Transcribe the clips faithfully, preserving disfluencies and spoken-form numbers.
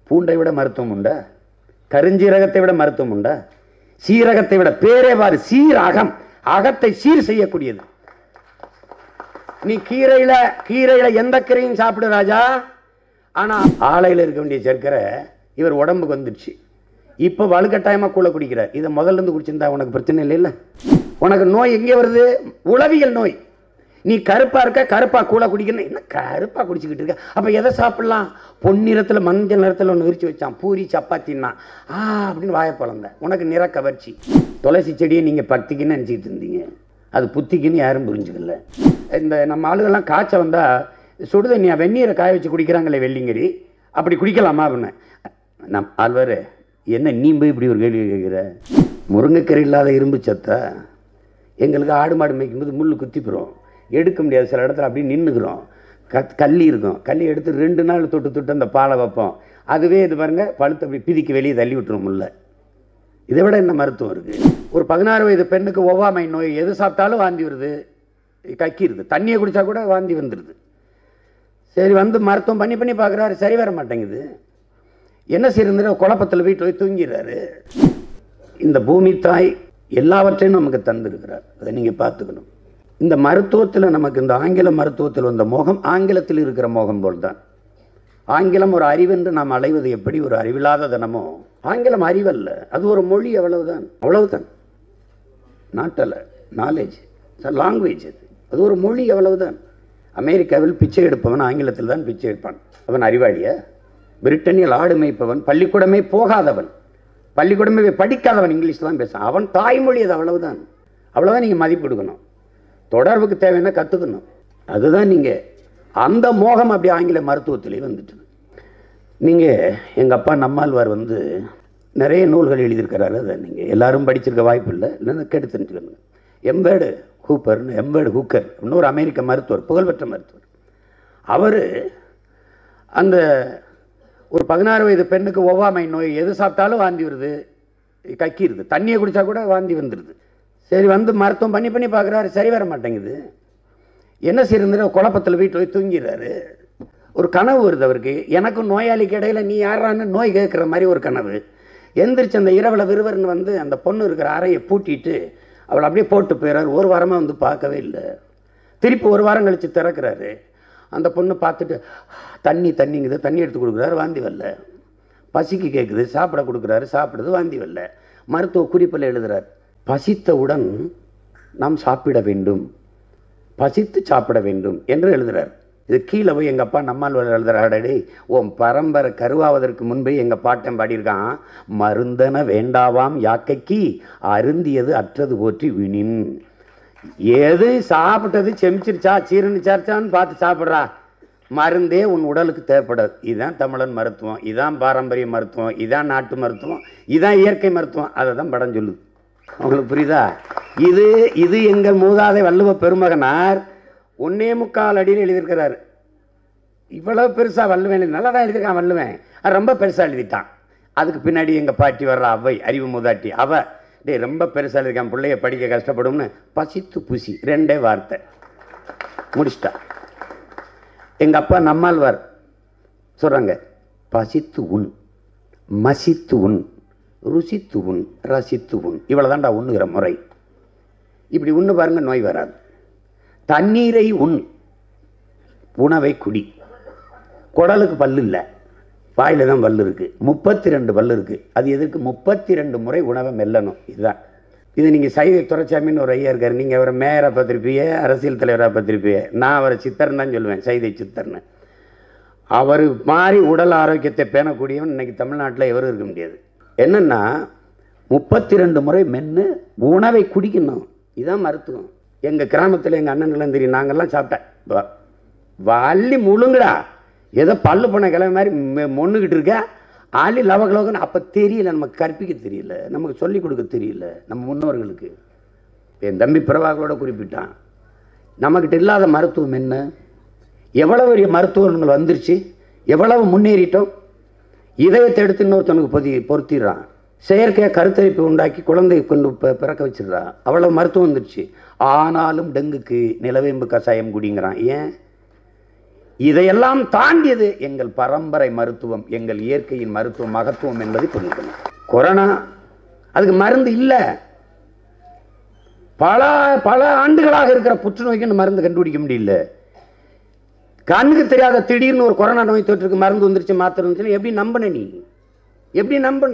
பூண்டை விட மருத்துவம் உண்டா? கருஞ்சீரகத்தை விட மருத்துவம் உண்டா? சீரகத்தை விட பேரே பாரு, சீரகம், அகத்தை சீர் செய்யக்கூடியது. நீ கீரையில கீரையில எந்த கீரையும் சாப்பிடு ராஜா, ஆனா ஆலையில் இருக்க வேண்டிய சர்க்கரை இவர் உடம்புக்கு வந்துடுச்சு. இப்ப வலுக்கட்டாயமா கூழ குடிக்கிறார். இதை முதல்ல இருந்து குடிச்சிருந்தா உனக்கு பிரச்சனை இல்லை. இல்ல உனக்கு நோய் எங்கே வருது? உளவியல் நோய். நீ கருப்பா இருக்க, கருப்பா கூழ குடிக்கணும். என்ன கருப்பா குடிச்சுக்கிட்டு இருக்க? அப்ப எதை சாப்பிடலாம்? பொன்னிறத்துல மஞ்சள் நிறத்துல ஒன்று விரிச்சு வச்சான், பூரி சப்பாத்தின்னா ஆ அப்படின்னு வாய பழந்த. உனக்கு நிற கவர்ச்சி. துளசி செடியை நீங்க பக்திக்குன்னு நினைச்சிட்டு இருந்தீங்க, அது புத்திக்குன்னு யாரும் புரிஞ்சுக்கல. இந்த நம்ம ஆளுகள்லாம் காய்ச்ச வந்தா சுடுதண்ணியா வெந்நீரை காய வச்சு குடிக்கிறாங்களே வெள்ளிங்கரி, அப்படி குடிக்கலாமா அப்படின்னு. நம் ஆழ்வாரு என்ன நீ போய் இப்படி ஒரு கேள்வி கேட்குற? முருங்கைக்கரை இல்லாத இரும்பு சத்தா? எங்களுக்கு ஆடு மாடு மேய்க்கும்போது முள் குத்திப்புறோம், எடுக்க முடியாது. சில இடத்துல அப்படி நின்றுக்கிறோம். கத் கல்லி இருக்கும், கல்லி எடுத்து ரெண்டு நாள் தொட்டு தொட்டு அந்த பாலை வைப்போம். அதுவே இது பாருங்க பழுத்து அப்படி பிதிக்கு வெளியே தள்ளி விட்டுரும் முள்ள. இதை விட என்ன மருத்துவம் இருக்கு? ஒரு பதினாறு வயது பெண்ணுக்கு ஒவ்வாமை நோய், எது சாப்பிட்டாலும் வாந்தி வருது, கக்கிடுது. தண்ணியை குடித்தா கூட வாந்தி வந்துடுது. சரி, வந்து மருத்துவம் பண்ணி பண்ணி பார்க்குறாரு, சரி வர மாட்டேங்குது. என்ன செய்யறது? குழப்பத்தில் வீட்டில் போய் தூங்கிறாரு. இந்த பூமி தாய் எல்லாவற்றையும் நமக்கு தந்திருக்கிறார், அதை நீங்கள் பார்த்துக்கணும். இந்த மருத்துவத்தில் நமக்கு இந்த ஆங்கில மருத்துவத்தில் வந்த மோகம் ஆங்கிலத்தில் இருக்கிற மோகம் போல் தான். ஆங்கிலம் ஒரு அறிவென்று நாம் அலைவது எப்படி ஒரு அறிவில்லாத தினமோ, ஆங்கிலம் அறிவல்ல, அது ஒரு மொழி, அவ்வளவுதான். அவ்வளவுதான், நாட்டல்ல, நாலேஜ், லாங்குவேஜ். அது அது ஒரு மொழி, அவ்வளவுதான். அமெரிக்காவில் பிச்சை எடுப்பவன் ஆங்கிலத்தில் தான் பிச்சை எடுப்பான். அவன் அறிவாளியா? பிரிட்டனில் ஆடு மேய்ப்பவன் பள்ளிக்கூடமே போகாதவன், பள்ளிக்கூடமே படிக்காதவன் இங்கிலீஷ் தான் பேசுவான். அவன் தாய்மொழி, அது அவ்வளவுதான். அவ்வளவுதான் நீங்கள் மதிப்பு கொடுக்கணும். தொடர்புக்கு தேவைன்னா கற்றுக்கணும். அதுதான் நீங்கள் அந்த மோகம் அப்படி ஆங்கில மருத்துவத்திலே வந்துட்டு. நீங்கள் எங்கள் அப்பா நம்மாழ்வார் வந்து நிறைய நூல்கள் எழுதியிருக்கிறாரு. அதை நீங்கள் எல்லாரும் படிச்சிருக்க வாய்ப்பு இல்லை, இல்லைன்னா கேட்டு தெரிஞ்சுக்கணும். எம்பேடு ஹூப்பர்னு, எம்பேடு ஹூக்கர் இன்னொரு அமெரிக்க மருத்துவர், புகழ்பெற்ற மருத்துவர். அவர் அந்த ஒரு பதினாறு வயது பெண்ணுக்கு ஒவ்வாமை நோய், எது சாப்பிட்டாலும் வாந்தி வருது, கக்கிடுது. தண்ணியை குடித்தா கூட வாந்தி வந்துடுது. சரி, வந்து மருத்துவம் பண்ணி பண்ணி பார்க்குறாரு, சரி வர மாட்டேங்குது. என்ன செய்யறது? குழப்பத்தில் வீட்டில் போய் தூங்கிறாரு. ஒரு கனவு வருது அவருக்கு. எனக்கும் நோயாளிக்கு இடையில நீ யாரான்னு நோய் கேட்குற மாதிரி ஒரு கனவு. எந்திரிச்சு அந்த இரவில் விறுவர்னு வந்து அந்த பொண்ணு இருக்கிற அறையை பூட்டிட்டு அவளை அப்படியே போட்டு போயிடுறாரு. ஒரு வாரமாக வந்து பார்க்கவே இல்லை. திருப்பி ஒரு வாரம் கழித்து திறக்கிறாரு. அந்த பொண்ணு பார்த்துட்டு தண்ணி தண்ணிங்குது, தண்ணி எடுத்து கொடுக்குறாரு, வாந்தி வரல. பசிக்கு கேட்குது, சாப்பிட கொடுக்குறாரு, சாப்பிடுது, வாந்தி வரல. மருத்துவ குறிப்பில் எழுதுறார், பசித்தவுடன் நாம் சாப்பிட வேண்டும், பசித்து சாப்பிட வேண்டும் என்று எழுதுறார். இது கீழே போய் எங்கள் அப்பா நம்மால் எழுதுறாடே, உன் பரம்பரை கருவாவதற்கு முன்பே எங்கள் பாட்டன் பாடியிருக்கான், மருந்தன வேண்டாவாம் யாக்கைக்கு அருந்தியது அற்றது போற்றி வினின். எது சாப்பிட்டது செமிச்சிருச்சா சீரணிச்சாச்சான்னு பார்த்து சாப்பிட்றா, மருந்தே உன் உடலுக்கு தேவைப்படாது. இதுதான் தமிழன் மருத்துவம், இதுதான் பாரம்பரிய மருத்துவம், இதுதான் நாட்டு மருத்துவம், இதுதான் இயற்கை மருத்துவம். அதை தான் படம் சொல்லுது. உங்களுக்கு புரியுதா? இது இது எங்கள் மூதாதை வள்ளுவ பெருமகனார் ஒன்னே முக்கால் அடியில் எழுதியிருக்கிறார். இவ்வளவு பெருசா வள்ளுவன் நல்லா தான் எழுதியிருக்கான். வள்ளுவன் அது ரொம்ப பெருசா எழுதிட்டான். அதுக்கு பின்னாடி எங்கள் பாட்டி வர்ற அவை அறிவு மூதாட்டி, அவ டே ரொம்ப பெருசாக எழுதியிருக்கான், பிள்ளைய படிக்க கஷ்டப்படும்னு பசித்து புசி ரெண்டே வார்த்தை முடிச்சிட்டா. எங்கள் அப்பா நம்மாழ்வார் சொல்கிறாங்க, பசித்து உண், மசித்து உண், ருசித்து உண், ரசித்து உண். இவ்வளோ தான்டா உண்ணுகிற முறை. இப்படி உண்ணு பாருங்க, நோய் வராது. தண்ணீரை உண், உணவை குடி. குடலுக்கு பல்லு இல்லை, வாயில தான் பல்லு இருக்குது. முப்பத்தி ரெண்டு பல்லு இருக்குது. அது எதற்கு? முப்பத்தி ரெண்டு முறை உணவை மெல்லணும். இதுதான். இது நீங்கள் சைதை துரைசாமின்னு ஒரு ஐயா இருக்கார், நீங்கள் அவரை மேயராக பார்த்துருப்பீங்க, அரசியல் தலைவராக பார்த்துருப்பீங்க. நான் அவரை சித்தர்னு தான் சொல்லுவேன், சைதை சித்தர்னு. அவர் மாதிரி உடல் ஆரோக்கியத்தை பேணக்கூடியவன் இன்னைக்கு தமிழ்நாட்டில் எவரும் இருக்க முடியாது. என்னன்னா முப்பத்தி ரெண்டு முறை மென்று உணவை குடிக்கணும். இதுதான் மருத்துவம். எங்கள் கிராமத்தில் எங்கள் அண்ணன்லாம் தெரியும், நாங்கள்லாம் சாப்பிட்டேன், வள்ளி முழுங்குடா, ஏதோ பல்லு பண்ண கிளம்பி மாதிரி மொன்னுக்கிட்டு இருக்க, ஆளி லவகலோகன்னு. அப்போ தெரியல, நமக்கு கற்பிக்க தெரியல, நமக்கு சொல்லிக் கொடுக்க தெரியல நம்ம முன்னோர்களுக்கு. என் தம்பி பிரபாகரோட குறிப்பிட்டான், நம்மக்கிட்ட இல்லாத மருத்துவம் என்ன? எவ்வளவு பெரிய மருத்துவங்கள் வந்துருச்சு, எவ்வளவு முன்னேறிட்டோம். இதயத்தை எடுத்து இன்னொருத்தனுக்கு பொதி பொருத்திடுறான், செயற்கையாக கருத்தரிப்பு உண்டாக்கி குழந்தை கொண்டு பிறக்க வச்சிடுறான், அவ்வளவு மருத்துவம் வந்துருச்சு. ஆனாலும் டெங்குக்கு நிலவேம்பு கஷாயம் குடிங்கிறான். ஏன்? இதையெல்லாம் தாண்டியது எங்கள் பரம்பரை மருத்துவம், எங்கள் இயற்கையின் மருத்துவம், மகத்துவம் என்பதை புரிஞ்சுக்கணும். கொரோனா அதுக்கு மருந்து இல்லை. பல பல ஆண்டுகளாக இருக்கிற புற்றுநோய்க்கு மருந்து கண்டுபிடிக்க முடியல. கண்ணுக்கு தெரியாத திடீர்னு ஒரு கொரோனா நோய் தொற்றுக்கு மருந்து வந்துருச்சு, மாத்திரை வந்துச்சு, எப்படி நம்பின? நீ எப்படி நம்பின?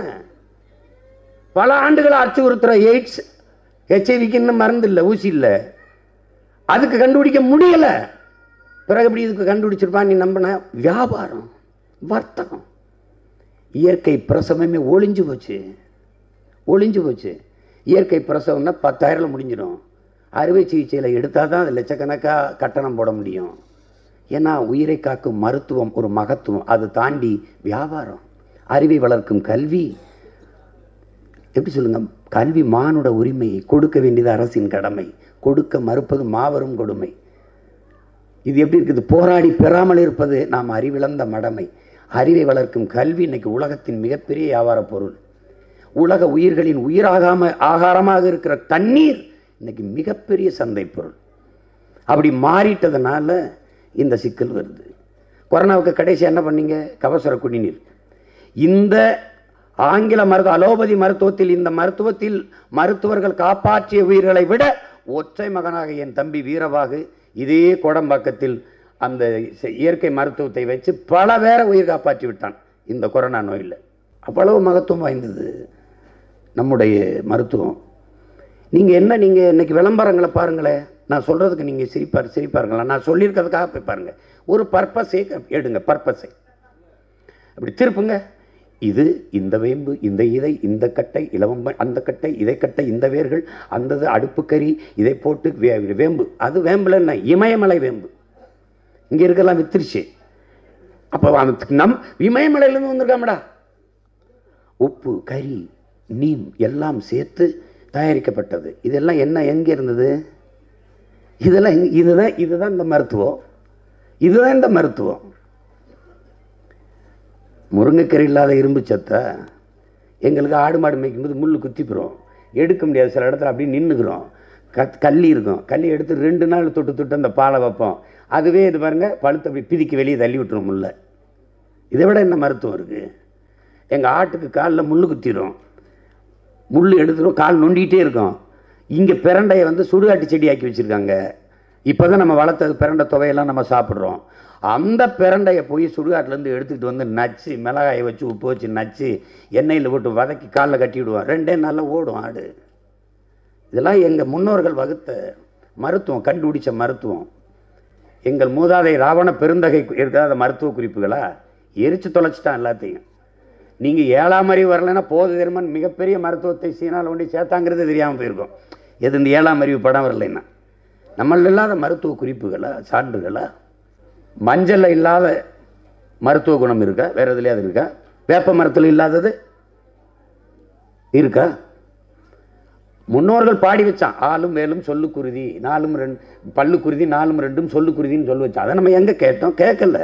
பல ஆண்டுகளை அச்சுறுத்துற எய்ட்ஸ், ஹெச்ஐவிக்கு இன்னும் மருந்து இல்லை, ஊசி இல்லை, அதுக்கு கண்டுபிடிக்க முடியல. பிறகு எப்படி இதுக்கு கண்டுபிடிச்சிருப்பான் நீ நம்பின? வியாபாரம், வர்த்தகம். இயற்கை பிரசவமே ஒளிஞ்சு போச்சு, ஒளிஞ்சு போச்சு. இயற்கை பிரசவம்னா பத்தாயிரம் முடிஞ்சிடும். அறுவை சிகிச்சையில் எடுத்தால் தான் அது லட்சக்கணக்காக கட்டணம் போட முடியும். ஏன்னா உயிரை காக்கும் மருத்துவம் ஒரு மகத்துவம். அது தாண்டி வியாபாரம், அறிவை வளர்க்கும் கல்வி. எப்படி சொல்லுங்க? கல்வி மானுட உரிமையை கொடுக்க வேண்டியது அரசின் கடமை, கொடுக்க மறுப்பது மாபெரும் கொடுமை. இது எப்படி இருக்குது? போராடி பெறாமல் இருப்பது நாம் அறிவிழந்த மடமை. அறிவை வளர்க்கும் கல்வி இன்னைக்கு உலகத்தின் மிகப்பெரிய வியாபார பொருள். உலக உயிர்களின் உயிராகாம ஆகாரமாக இருக்கிற தண்ணீர் இன்னைக்கு மிகப்பெரிய சந்தை பொருள். அப்படி மாறிட்டதுனால இந்த சிக்கல் வருது. கொரோனாவுக்கு கடைசி என்ன பண்ணீங்க? கபசுர குடிநீர். இந்த ஆங்கில மருத்துவ அலோபதி மருத்துவத்தில், இந்த மருத்துவத்தில் மருத்துவர்கள் காப்பாற்றிய உயிர்களை விட ஒற்றை மகனாக என் தம்பி வீரவாகு இதே கோடம்பாக்கத்தில் அந்த இயற்கை மருத்துவத்தை வச்சு பல பேரை உயிர் காப்பாற்றி விட்டான் இந்த கொரோனா நோயில். அவ்வளவு மகத்துவம் வாய்ந்தது நம்முடைய மருத்துவம். நீங்கள் என்ன, நீங்கள் இன்னைக்கு விளம்பரங்களை பாருங்களேன். நான் சொல்கிறதுக்கு நீங்கள் சிரிப்பார் சிரிப்பாருங்களா? நான் சொல்லியிருக்கிறதுக்காக போய் பாருங்கள். ஒரு பர்பஸை எடுங்க, பர்பஸை அப்படி திருப்புங்க. இது இந்த வேம்பு, இந்த இதை, இந்த கட்டை, இலவம்ப அந்த கட்டை, இதை கட்டை, இந்த வேர்கள், அந்தது அடுப்புக்கறி, இதை போட்டு வே வேம்பு. அது வேம்புல என்ன? இமயமலை வேம்பு. இங்கே இருக்கலாம் வித்துருச்சு. அப்போ நம் இமயமலையிலேருந்து வந்திருக்காமடா. உப்பு, கறி, நீம் எல்லாம் சேர்த்து தயாரிக்கப்பட்டது. இதெல்லாம் என்ன, எங்கே இருந்தது? இதெல்லாம் இதுதான் இதுதான் இந்த மருத்துவம், இதுதான் இந்த மருத்துவம். முருங்கைக்கறி இல்லாத இரும்பு சத்தை எங்களுக்கு ஆடு மாடு மேய்க்கும்போது முள் குத்திப்புறோம், எடுக்க முடியாது. சில இடத்துல அப்படி நின்றுக்கிறோம். கத் கல்லி இருக்கும், கல்லி எடுத்து ரெண்டு நாள் தொட்டு தொட்டு அந்த பாலை வைப்போம். அதுவே இது பாருங்கள், பழுத்து அப்படி பிதிக்கி வெளியே தள்ளி விட்டுரும் முல்லை. இதை விட என்ன மருத்துவம் இருக்குது? எங்கள் ஆட்டுக்கு காலில் முள் குத்திடும், முள் எடுத்துடும், கால் நொண்டிகிட்டே இருக்கும். இங்கே பிரண்டையை வந்து சுடுகாட்டு செடியாக்கி வச்சுருக்காங்க. இப்போ தான் நம்ம வளர்த்தது பிரண்டை துவையெல்லாம் நம்ம சாப்பிட்றோம். அந்த பிரண்டையை போய் சுடுகாட்டிலேருந்து எடுத்துக்கிட்டு வந்து நச்சு, மிளகாயை வச்சு உப்பு வச்சு நச்சு எண்ணெயில் போட்டு வதக்கி காலில் கட்டி விடுவோம். ரெண்டே நாளில் ஓடும் ஆடு. இதெல்லாம் எங்கள் முன்னோர்கள் வகுத்த மருத்துவம், கண்டுபிடிச்ச மருத்துவம். எங்கள் மூதாதை ராவண பெருந்தகை இருக்கிற மருத்துவ குறிப்புகளா எரிச்சு தொலைச்சிட்டான் எல்லாத்தையும். நீங்கள் ஏழாம் அறிவு வரலைன்னா போது தருமன் மிகப்பெரிய மருத்துவத்தை சீனாவில் ஒண்டி சேர்த்தாங்கிறது தெரியாமல் போயிருக்கோம். எது இந்த ஏழாம் அறிவு படம் வரலைன்னா? நம்மள இல்லாத மருத்துவ குறிப்புகளா, சான்றுகளா? மஞ்சள் இல்லாத மருத்துவ குணம் இருக்கா? வேற எதுலையாவது இருக்கா? வேப்ப மரத்தில் இல்லாதது இருக்கா? முன்னோர்கள் பாடி வச்சான், ஆளும் வேலும் சொல்லு குருதி, நாலும் ரெண்டு பல்லு குருதி, நாலும் ரெண்டும் சொல்லு குருதின்னு சொல்லி வச்சான். அதை நம்ம எங்கே கேட்டோம்? கேட்கல.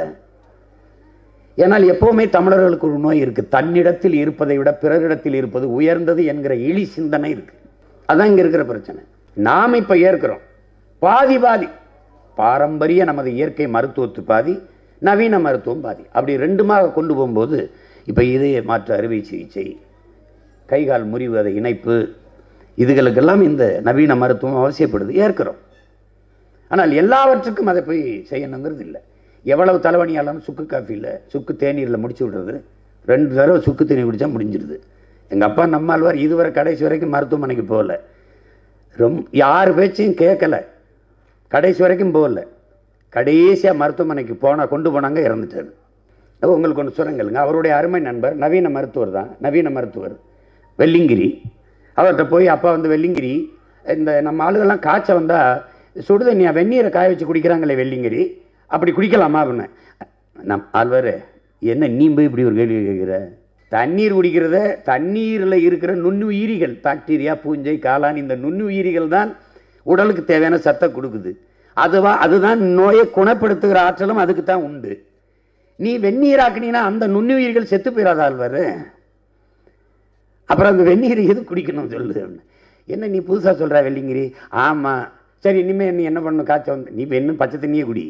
ஏன்னால் எப்பவுமே தமிழர்களுக்கு ஒரு நோய் இருக்கு, தன்னிடத்தில் இருப்பதை விட பிறரிடத்தில் இருப்பது உயர்ந்தது என்கிற இழி சிந்தனை இருக்கு. அதான் இங்க இருக்கிற பிரச்சனை. நாம் இப்ப ஏற்கிறோம் பாதி பாதி. பாரம்பரிய நமது இயற்கை மருத்துவத்து பாதி, நவீன மருத்துவம் பாதி. அப்படி ரெண்டுமாக கொண்டு போகும்போது இப்போ இதய மாற்று அறுவை சிகிச்சை, கைகால் முறிவு, அதை இணைப்பு, இதுகளுக்கெல்லாம் இந்த நவீன மருத்துவம் அவசியப்படுது, ஏற்கிறோம். ஆனால் எல்லாவற்றுக்கும் அதை போய் செய்யணுங்கிறது இல்லை. எவ்வளவு தலைவணியாலும் சுக்கு காஃபியில், சுக்கு தேநீரில் முடிச்சு விடுறது. ரெண்டு தடவை சுக்கு தேநீர் குடித்தா முடிஞ்சிடுது. எங்கள் அப்பா நம்மாழ்வார் இதுவரை கடைசி வரைக்கும் மருத்துவமனைக்கு போகல, ரொம்ப யார் பேச்சையும் கேட்கல, கடைசி வரைக்கும் போகல. கடைசியாக மருத்துவமனைக்கு போனால் கொண்டு போனாங்க, இறந்துட்டார். உங்களுக்கு ஒன்று சொல்லுங்களுங்க, அவருடைய அருமை நண்பர் நவீன மருத்துவர் தான், நவீன மருத்துவர் வெள்ளிங்கிரி. அவர்கிட்ட போய் அப்பா வந்து வெள்ளிங்கிரி, இந்த நம்ம ஆளுகள்லாம் காய்ச்ச வந்தால் சுடுதண்ணியா வெந்நீரை காய வச்சு குடிக்கிறாங்களே வெள்ளிங்கிரி, அப்படி குடிக்கலாமா அப்படின்னு. நம் ஆழ்வார், என்ன நீ போய் இப்படி ஒரு கேள்வி கேட்குற? தண்ணீர் குடிக்கிறத, தண்ணீரில் இருக்கிற நுண்ணுயிரிகள், பாக்டீரியா, பூஞ்சை, காளான், இந்த நுண்ணுயிரிகள் தான் உடலுக்கு தேவையான சத்தை கொடுக்குது. அதுவா அதுதான் நோயை குணப்படுத்துகிற ஆற்றலும் அதுக்கு தான் உண்டு. நீ வெந்நீராக்குனீங்கன்னா அந்த நுண்ணுயிர்கள் செத்து போயிடாத ஆழ்வார். அப்புறம் அந்த வெந்நீர் எது குடிக்கணும் சொல்லு. என்ன நீ புதுசாக சொல்கிற வெள்ளிங்கிரி? ஆமாம், சரி இனிமேல் நீ என்ன பண்ணணும்? காய்ச்சல் வந்து நீ இன்னும் பச்சை தண்ணியே குடி,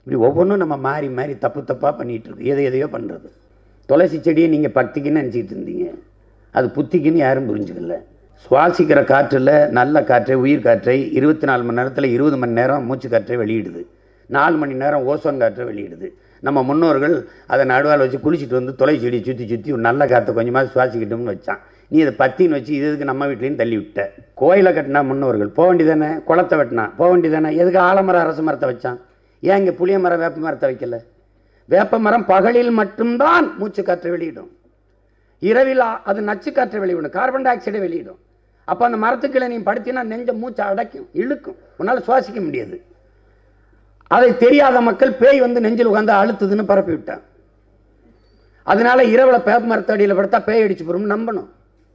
இப்படி ஒவ்வொன்றும் நம்ம மாறி மாறி தப்பு தப்பாக பண்ணிகிட்டு இருக்கு. எதை எதையோ பண்ணுறது. துளசி செடியை நீங்கள் பக்திக்குன்னு நினச்சிக்கிட்டு இருந்தீங்க, அது புத்திக்குன்னு யாரும் புரிஞ்சுக்கல. சுவாசிக்கிற காற்றில் நல்ல காற்றை, உயிர் காற்றை இருபத்தி நாலு மணி நேரத்தில் இருபது மணி நேரம் மூச்சு காற்றை வெளியிடுது, நாலு மணி நேரம் ஓசோன் காற்றை வெளியிடுது. நம்ம முன்னோர்கள் அதை நடுவால் வச்சு குளிச்சுட்டு வந்து துளசி செடியை சுற்றி சுற்றி ஒரு நல்ல காற்றை கொஞ்சமாக சுவாசிக்கிட்டோம்னு வச்சான். நீ இதை பத்தின்னு வச்சு இது இதுக்கு நம்ம வீட்லேயும் தள்ளி விட்ட. கோயிலை கட்டினா முன்னோர்கள் போக வேண்டியதானே, குளத்தை வெட்டினா போக வேண்டியதானே, எதுக்கு ஆலமரம் அரச மரத்தை வச்சான்? ஏன் இங்கே புளிய மரம் வேப்ப மரத்தை வைக்கல? வேப்ப மரம் பகலில் மட்டும்தான் மூச்சு காற்றை வெளியிடும், இரவில் அது நச்சு காற்றை வெளியிடும், கார்பன் டை ஆக்சைடை வெளியிடும். அப்போ அந்த மரத்துக்குள்ள நீ படுத்தினா நெஞ்ச மூச்சை அடைக்கும், இழுக்கும், உன்னால் சுவாசிக்க முடியாது. அதை தெரியாத மக்கள் பேய் வந்து நெஞ்சில் உட்காந்து அழுத்துதுன்னு பரப்பி விட்டான். அதனால இரவில் வேப்ப மரத்தடியில் படுத்தா பேய் அடிச்சு போடும் நம்பணும்.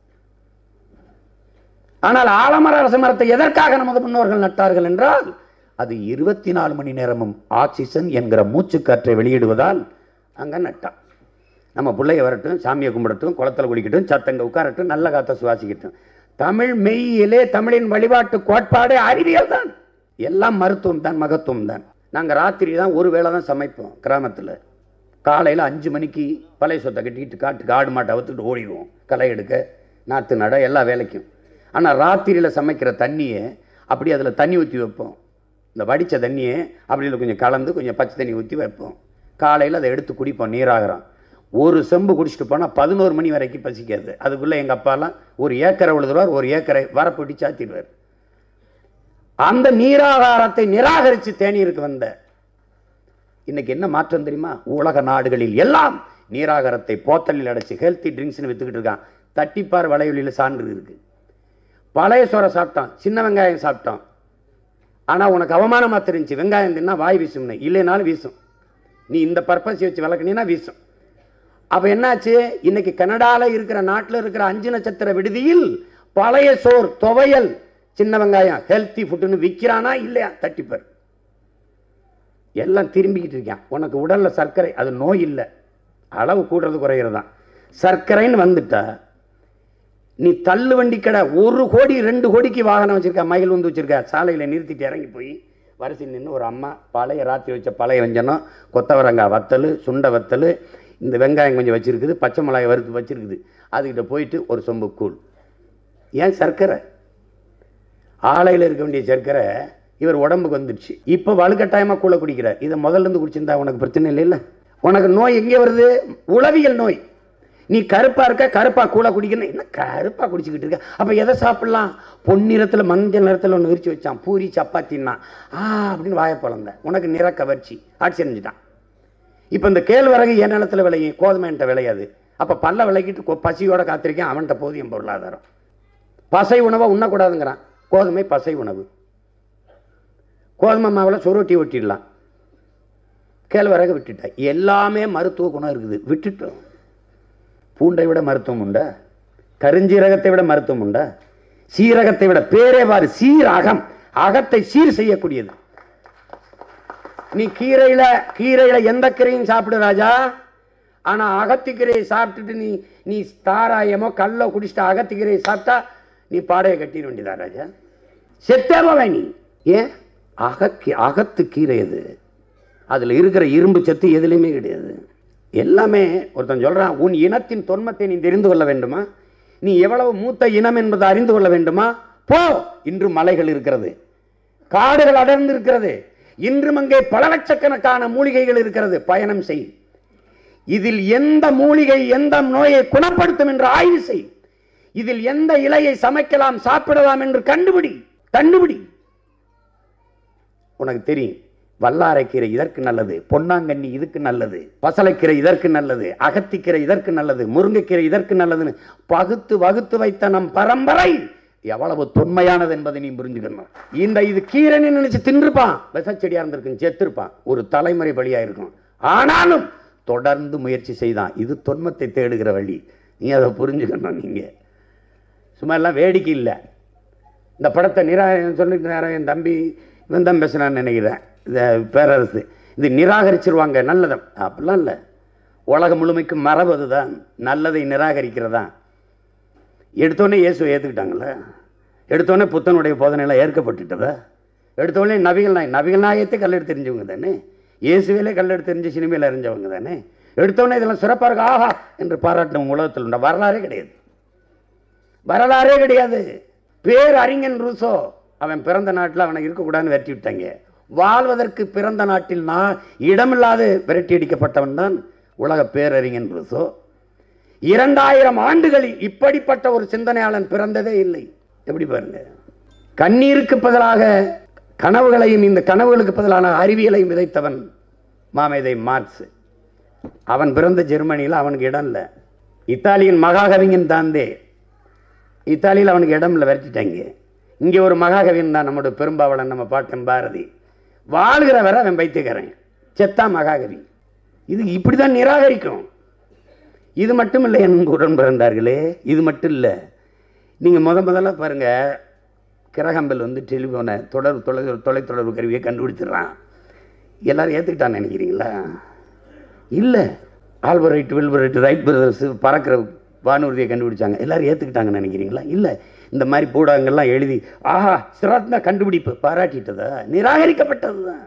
ஆனால் ஆலமர அரச மரத்தை எதற்காக நமது முன்னோர்கள் நட்டார்கள் என்றால், அது இருபத்தி நாலு மணி நேரமும் ஆக்சிஜன் என்கிற மூச்சு காற்றை வெளியிடுவதால் அங்கே நட்டான். நம்ம பிள்ளைய வரட்டும், சாமியை கும்பிடட்டும், குளத்தில் குடிக்கட்டும், சத்தங்க உட்காரட்டும், நல்ல காற்றை சுவாசிக்கட்டும். தமிழ் மெய்யிலே தமிழின் வழிபாட்டு கோட்பாடு அறிவியல் தான், எல்லாம் மருத்துவம் தான், மகத்துவம் தான். நாங்கள் ராத்திரி தான் ஒரு வேளை தான் சமைப்போம் கிராமத்தில். காலையில் அஞ்சு மணிக்கு பழைய சொத்தை கட்டிக்கிட்டு காட்டுக்கு ஆடு மாட்டை அவுத்துக்கிட்டு ஓடிடுவோம், களை எடுக்க, நாற்று நட, எல்லா வேலைக்கும். ஆனால் ராத்திரியில் சமைக்கிற தண்ணியை அப்படி அதில் தண்ணி ஊற்றி வைப்போம். இந்த வடித்த தண்ணியை அப்படி கொஞ்சம் கலந்து கொஞ்சம் பச்சை தண்ணி ஊற்றி வைப்போம். காலையில் அதை எடுத்து குடிப்போம், நீராகிறோம். ஒரு செம்பு குடிச்சிட்டு போனால் பதினோரு மணி வரைக்கும் பசிக்காது. அதுக்குள்ளே எங்கள் அப்பாலாம் ஒரு ஏக்கரை உழுதுவார், ஒரு ஏக்கரை வரப்பொட்டி சாத்திடுவார். அந்த நீராகாரத்தை நிராகரித்து தேநீருக்கு வந்த இன்னைக்கு என்ன மாற்றம் தெரியுமா? உலக நாடுகளில் எல்லாம் நீராகாரத்தை போத்தலில் அடைச்சி ஹெல்த்தி ட்ரிங்க்ஸ்னு வித்துக்கிட்டு இருக்கான். தட்டிப்பார் வளையொலியில் சான்று இருக்கு. பழைய சோறை சாப்பிட்டான், சின்ன வெங்காயம் சாப்பிட்டான். ஆனால் உனக்கு அவமானமாக தெரிஞ்சு வெங்காயம் தின்னா வாய் வீசும்னு, இல்லைனாலும் வீசும். நீ இந்த பர்பஸ் வச்சு விளக்குனீன்னா வீசும். அப்போ என்னாச்சு? இன்னைக்கு கனடாவில் இருக்கிற நாட்டில் இருக்கிற அஞ்சு நட்சத்திர விடுதியில் பழைய சோர், துவையல், சின்ன வெங்காயம் ஹெல்த்தி ஃபுட்டுன்னு விற்கிறானா இல்லையா? தட்டிப்பார். எல்லாம் திரும்பிக்கிட்டு இருக்கான். உனக்கு உடலில் சர்க்கரை, அது நோய் இல்லை, அளவு கூடுறது குறைகிறது தான். சர்க்கரைன்னு வந்துட்டா நீ தள்ளு வண்டி கடை ஒரு கோடி ரெண்டு கோடிக்கு வாகனம் வச்சிருக்க, மயில் வந்து வச்சிருக்க, சாலையில் நிறுத்திட்டு இறங்கி போய் வரிசை நின்று ஒரு அம்மா பழைய ராத்திரி வச்ச பழைய வெஞ்சனம், கொத்தவரங்காய் வத்தல், சுண்டை வத்தல், இந்த வெங்காயம் கொஞ்சம் வச்சிருக்குது, பச்சை மிளகாய் வறுத்து வச்சிருக்குது, அதுக்கிட்ட போயிட்டு ஒரு சொம்பு கூழ். ஏன்? சர்க்கரை. ஆலையில் இருக்க வேண்டிய சர்க்கரை இவர் உடம்புக்கு வந்துடுச்சு. இப்போ வலுக்கட்டாயமாக கூழ குடிக்கிறார். இதை முதல்ல இருந்து குடிச்சிருந்தா உனக்கு பிரச்சனை இல்லை. இல்லை, உனக்கு நோய் எங்கே வருது? உளவியல் நோய். நீ கருப்பா இருக்க, கருப்பா கூழ குடிக்கணும். என்ன கருப்பா குடிச்சுக்கிட்டு இருக்க? அப்போ எதை சாப்பிடலாம்? பொன்னிறத்தில் மஞ்சள் நிறத்தில் ஒன்று விரிச்சு வச்சான், பூரி சப்பாத்தின்னா ஆ அப்படின்னு வாயை பிளந்த. உனக்கு நிற கவர்ச்சி ஆட்சி செஞ்சுட்டான். இப்போ இந்த கேழ்வரகு என் நிலத்தில் விளையும், கோதுமை என்கிட்ட விளையாது. அப்போ பல்ல விளைக்கிட்டு பசியோட காத்திருக்கேன், அவன்கிட்ட போதியம் பொருளாதாரம். பசை உணவை உண்ணக்கூடாதுங்கிறான். கோதுமை பசை உணவு. கோதுமை மாவில் சுருட்டி ஒட்டிடலாம், கேழ்வரகு விட்டுட்டா. எல்லாமே மருத்துவ குணம் இருக்குது, விட்டுட்டோம். பூண்டை விட மருத்துவம் உண்டா? கருஞ்சீரகத்தை விட மருத்துவம் உண்டா? சீரகத்தை விட பேரே பாரு, சீரகம், அகத்தை சீர் செய்யக்கூடியது. நீ கீரையில கீரையில எந்த கீரையும் சாப்பிடு ராஜா, ஆனா அகத்திக்கீரையை சாப்பிட்டுட்டு நீ நீ தாராயமோ கல்ல குடிச்சிட்டு அகத்திக்கீரையை சாப்பிட்டா நீ பாடையை கட்டிட வேண்டியதா ராஜா, செத்தேவ நீ. ஏன்? அகக்கி அகத்து கீரை அது, அதுல இருக்கிற இரும்பு சத்து எதுலையுமே கிடையாது. எல்லாமே ஒருத்தன் சொல்றான், உன் இனத்தின் தொன்மத்தை நீ தெரிந்து கொள்ள வேண்டுமா? நீ எவ்வளவு மூத்த இனம் என்பதை அறிந்து கொள்ள வேண்டுமா? போ. இன்று மலைகள் இருக்கிறது, காடுகள் அடர்ந்து இருக்கிறது, இன்றும் அங்கே பல லட்சக்கணக்கான மூலிகைகள் இருக்கிறது. பயணம் செய். இதில் எந்த மூலிகை எந்த நோயை குணப்படுத்தும் என்று ஆய்வு செய். இதில் எந்த இலையை சமைக்கலாம், சாப்பிடலாம் என்று கண்டுபிடி கண்டுபிடி உனக்கு தெரியும். வல்லாரைக்கீரை இதற்கு நல்லது, பொன்னாங்கண்ணி இதுக்கு நல்லது, பசலைக்கீரை இதற்கு நல்லது, அகத்திக்கீரை இதற்கு நல்லது, முருங்கைக்கீரை இதற்கு நல்லதுன்னு பகுத்து வகுத்து வைத்த நம் பரம்பரை எவ்வளவு தொன்மையானது என்பதை நீ புரிஞ்சுக்கணும். இந்த இது கீரைன்னு நினைச்சு தின்றுப்பான், விசச்செடியா இருந்திருக்கு, செத்துருப்பான், ஒரு தலைமுறை பலியா இருக்கும். ஆனாலும் தொடர்ந்து முயற்சி செய்தான். இது தொன்மத்தை தேடுகிற வழி. நீ அதை புரிஞ்சுக்கணும். நீங்க சும்மா எல்லாம் வேடிக்கை இல்லை. இந்த படத்தை நிராகரி சொல்லிட்டு நேரம் என் தம்பி இவன் தான் பேசுனான்னு நினைக்கிறேன், இந்த பேரரசு இது நிராகரிச்சிருவாங்க நல்லதை. அப்படிலாம் இல்லை, உலகம் முழுமைக்கு மரபு அதுதான், நல்லதை நிராகரிக்கிறதா. எடுத்தோடனே இயேசுவை ஏற்றுக்கிட்டாங்கள, எடுத்தோடனே புத்தனுடைய போதனையெல்லாம் ஏற்கப்பட்டுட்டதா, எடுத்தோடனே நபிகள் நாய் நபிகள் நாயத்தை கல்லெடுத்து தெரிஞ்சவங்க தானே. இயேசுவிலே கல்லெடுத்து எரிஞ்ச சினிமையில் அறிஞ்சவங்க தானே. எடுத்தோடனே இதெல்லாம் சிறப்பாக இருக்கு ஆஹா என்று பாராட்டின உலகத்தில் உண்ட வரலாறே கிடையாது. வரலாறே கிடையாது. பேர் அறிஞன் ரூசோ, அவன் பிறந்த நாட்டில் அவனை இருக்கக்கூடாதுன்னு விரட்டி விட்டாங்க. வாழ்வதற்கு பிறந்த நாட்டில் நான் இடமில்லாது விரட்டி அடிக்கப்பட்டவன் தான் உலக பேரறிஞன் ரூசோ. இரண்டாயிரம் ஆண்டுகளில் இப்படிப்பட்ட ஒரு சிந்தனையாளன் பிறந்ததே இல்லை. எப்படி பாருங்க, கண்ணீருக்கு பதிலாக கனவுகளையும் இந்த கனவுகளுக்கு பதிலான அறிவியலையும் விதைத்தவன் மாமேதை மார்க்ஸ். அவன் பிறந்த ஜெர்மனியில் அவனுக்கு இடம் இல்லை. இத்தாலியின் மகாகவிஞன் தாந்தே, இத்தாலியில் அவனுக்கு இடம் இல்லை, விரட்டிட்டாங்க. இங்கே ஒரு மகாகவியன் தான் நம்முடைய பெரும்பாவளன், நம்ம பாட்டன் பாரதி. வாழ்கிற வரை அவன் பைத்தியக்காரன், செத்தா மகாகவி. இது இப்படிதான் நிராகரிக்கும். இது மட்டும் இல்லை என் உடன் பிறந்தார்களே, இது மட்டும் இல்லை. நீங்கள் முத முதல்ல பாருங்க, கிரகம்பல் வந்து டெலிஃபோனை தொடர் தொலை தொலைத்தொடர்பு கருவியை கண்டுபிடிச்சிடறான். எல்லாரும் ஏற்றுக்கிட்டான்னு நினைக்கிறீங்களா? இல்லை. ஆல்பரைட் வில்பரைட் ரைட் பிரதர்ஸ் பறக்கிற வானூர்தியை கண்டுபிடிச்சாங்க, எல்லாரும் ஏற்றுக்கிட்டாங்கன்னு நினைக்கிறீங்களா? இல்லை. இந்த மாதிரி பூடகங்கள்லாம் எழுதி ஆஹா சிறந்த கண்டுபிடிப்பு பாராட்டிட்டதா? நிராகரிக்கப்பட்டது தான்.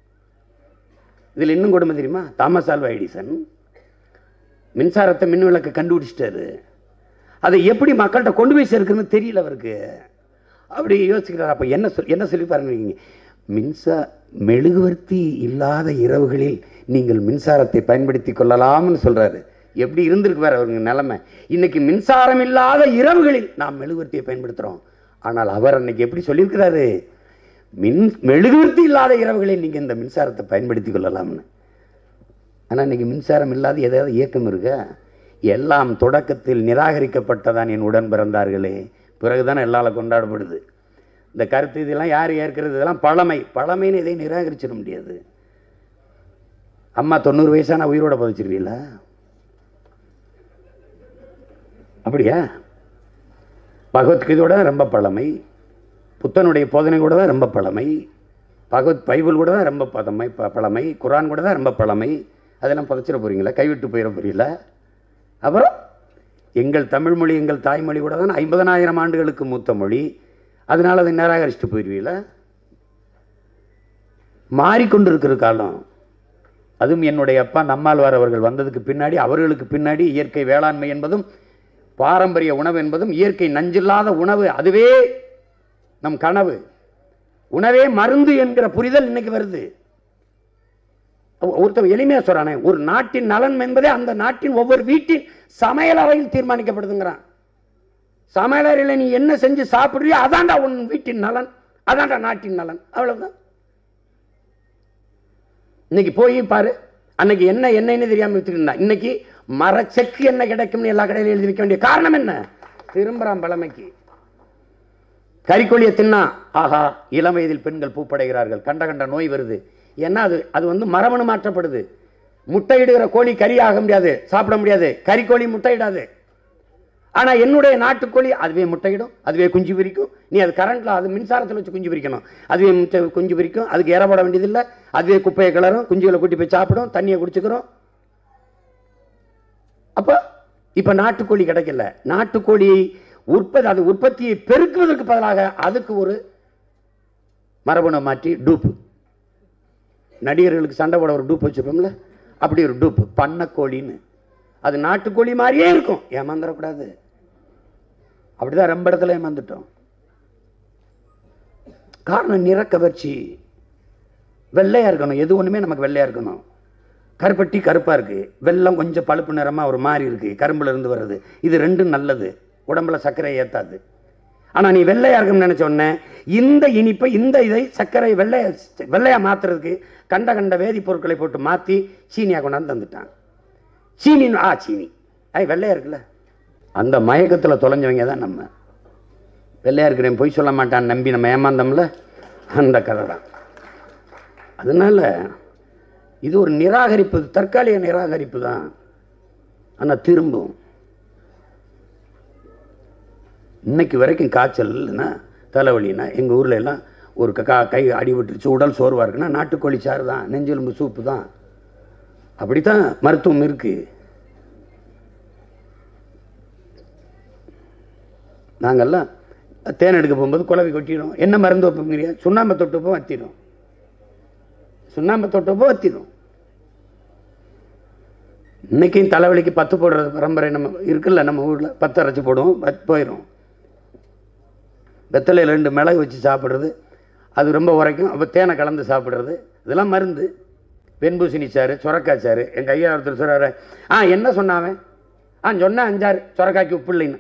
இதில் இன்னும் கொடுமை தெரியுமா? தாமஸ் ஆல்வா எடிசன் மின்சாரத்தை மின் விளக்கு கண்டுபிடிச்சிட்டாரு. அதை எப்படி மக்கள்கிட்ட கொண்டு போய் சேர்க்குன்னு தெரியல அவருக்கு. அப்படி யோசிக்கிறார். அப்போ என்ன சொல் என்ன சொல்லி பாருங்க, மின்சா மெழுகுவர்த்தி இல்லாத இரவுகளில் நீங்கள் மின்சாரத்தை பயன்படுத்தி கொள்ளலாம்னு சொல்றாரு. எப்படி இருந்திருக்கு வேற அவருங்க நிலைமை. இன்னைக்கு மின்சாரம் இல்லாத இரவுகளில் நாம் மெழுகுவர்த்தியை பயன்படுத்துகிறோம். ஆனால் அவர் அன்னைக்கு எப்படி சொல்லியிருக்கிறாரு, மின் மெழுகுவர்த்தி இல்லாத இரவுகளில் நீங்கள் இந்த மின்சாரத்தை பயன்படுத்தி கொள்ளலாம்னு. ஆனால் இன்னைக்கு மின்சாரம் இல்லாத ஏதாவது இயக்கம் இருக்கா? எல்லாம் தொடக்கத்தில் நிராகரிக்கப்பட்டதான் என் உடன் பிறந்தார்களே, பிறகுதான் எல்லாரும் கொண்டாடப்படுது. இந்த கருத்து இதெல்லாம் யார் ஏற்கிறது? இதெல்லாம் பழமை. பழமைன்னு இதை நிராகரிச்சிட முடியாது. அம்மா தொண்ணூறு வயசான உயிரோட புதைச்சிருவீங்களா? அப்படியா? பகவத்கீதையோட தான் ரொம்ப பழமை, புத்தனுடைய போதனை கூட தான் ரொம்ப பழமை, பகவத் பைபிள் கூட தான் ரொம்ப பழமை பழமை குரான் கூட தான் ரொம்ப பழமை. அதெல்லாம் புதைச்சிட போறீங்களா? கைவிட்டு போயிட போறீங்களா? அப்புறம் எங்கள் தமிழ் மொழி எங்கள் தாய்மொழி கூட தான் ஐம்பதனாயிரம் ஆண்டுகளுக்கு மூத்த மொழி. அதனால் அதை நிராகரிச்சுட்டு போயிடுவீங்களா? மாறிக்கொண்டிருக்கிற காலம். அதுவும் என்னுடைய அப்பா நம்மாழ்வார் அவர்கள் வந்ததுக்கு பின்னாடி, அவர்களுக்கு பின்னாடி இயற்கை வேளாண்மை என்பதும் பாரம்பரிய உணவு என்பதும் இயற்கை நஞ்சில்லாத உணவு, அதுவே நம் கனவு. உணவே மருந்து என்கிற புரிதல் இன்னைக்கு வருது. ஒருத்தர் எளிமையா சொல்றானே, ஒரு நாட்டின் நலன் என்பதே அந்த நாட்டின் ஒவ்வொரு வீட்டின் சமையல் அறையில் தீர்மானிக்கப்படுதுங்கிறான். சமையல் அறையில் நீ என்ன செஞ்சு சாப்பிடுறியோ அதான்டா உன் வீட்டின் நலன், அதான்டா நாட்டின் நலன். அவ்வளவுதான். இன்னைக்கு போய் பாரு, அன்னைக்கு என்ன எண்ணெய்னு தெரியாம வித்துக்கிட்டா, இன்னைக்கு மரச்செக்கு என்ன கிடைக்கும்னு எல்லா கடையிலும் எழுதி வைக்க வேண்டிய காரணம் என்ன? திரும்புறான் பழமைக்கு. கறிக்கோழியை தின்னா ஆஹா இளம் வயதில் பெண்கள் பூப்படைகிறார்கள், கண்ட கண்ட நோய் வருது. ஏன்னா அது அது வந்து மரபணு மாற்றப்படுது. முட்டையிடுகிற கோழி கறி ஆக முடியாது, சாப்பிட முடியாது. கறிக்கோழி முட்டையிடாது. ஆனா என்னுடைய நாட்டுக்கோழி அதுவே முட்டையிடும், அதுவே குஞ்சு பிரிக்கும். நீ அது கரண்ட்ல அது மின்சாரத்தில் வச்சு குஞ்சு பிரிக்கணும். அதுவே முட்டை குஞ்சு பிரிக்கும், அதுக்கு ஏற போட வேண்டியதில்லை. அதுவே குப்பையை கிளறும், குஞ்சுகளை கூட்டி போய் சாப்பிடும், தண்ணியை குடிச்சுக்கிறோம். அப்ப இப்ப நாட்டுக்கோழி கிடைக்கல. நாட்டுக்கோழி உற்பத்தி அது உற்பத்தியை பெருக்குவதற்கு பதிலாக அதுக்கு ஒரு மரபணு மாற்றி டூப்பு, நடிகர்களுக்கு சண்டை போட ஒரு டூப் வச்சுப்போம்ல, அப்படி ஒரு டூப் பண்ணக்கோழின்னு. அது நாட்டுக்கோழி மாதிரியே இருக்கும். ஏமாந்துடக்கூடாது. அப்படிதான் ரொம்ப இடத்துல ஏமாந்துட்டோம். காரணம் நிறக்கவர்ச்சி. வெள்ளையா இருக்கணும், எது ஒண்ணுமே நமக்கு வெள்ளையா இருக்கணும். கருப்பட்டி கருப்பா இருக்கு, வெள்ளம் கொஞ்சம் பழுப்பு நிறமா ஒரு மாதிரி இருக்கு, கரும்புல இருந்து வருது. இது ரெண்டும் நல்லது, உடம்புல சர்க்கரை ஏத்தாது. ஆனா நீ வெள்ளையா இருக்குன்னு நினைச்ச உடனே இந்த இனிப்பை இந்த இதை சர்க்கரை வெள்ளைய வெள்ளையா மாத்துறதுக்கு கண்ட கண்ட வேதிப்பொருட்களை போட்டு மாத்தி சீனியா கொண்டாந்து தந்துட்டான். சீனி ஆ சீனி ஐ வெள்ளையா இருக்குல்ல, அந்த மயக்கத்தில் தொலைஞ்சவங்க தான் நம்ம. வெள்ளையா இருக்கிறேன் பொய் சொல்ல மாட்டான் நம்பி நம்ம ஏமாந்தோம்ல, அந்த கதை தான். அதனால இது ஒரு நிராகரிப்பு, தற்காலிக நிராகரிப்பு தான். ஆனா திரும்பும். இன்னைக்கு வரைக்கும் காய்ச்சல் இல்லைன்னா தலைவலின்னா எங்கள் ஊரில் எல்லாம் ஒரு கா கை அடிபட்டுருச்சு, உடல் சோர்வாக இருக்குன்னா நாட்டுக்கோழி சாறு தான், நெஞ்செலும்பு சூப்பு தான். அப்படித்தான் மருத்துவம் இருக்கு. நாங்கள்லாம் தேன் எடுக்க போகும்போது குழவி கொட்டிடும். என்ன மருந்து வைப்போங்கிறியா? சுண்ணாம்பை தொட்டுப்போம் வத்திடும். சுண்ணாம்பு தொட்டப்போ வத்திடும். இன்னைக்கும் தலைவலிக்கு பத்து போடுறது பரம்பரை நம்ம இருக்குல்ல, நம்ம ஊரில் பத்து அரைச்சி போடுவோம், போயிடும். வெத்தலையில் ரெண்டு மிளகு வச்சு சாப்பிட்றது, அது ரொம்ப உரைக்கும். அப்போ தேனை கலந்து சாப்பிட்றது, இதெல்லாம் மருந்து. வெண்பூசணி சாறு, சுரக்காய் சாறு. எங்கள் ஐயா ஒருத்தர் சொல்கிறாரு, ஆ என்ன சொன்னாவன், ஆ சொன்னேன் அஞ்சாறு, சுரக்காய்க்கு உப்பு இல்லைன்னு.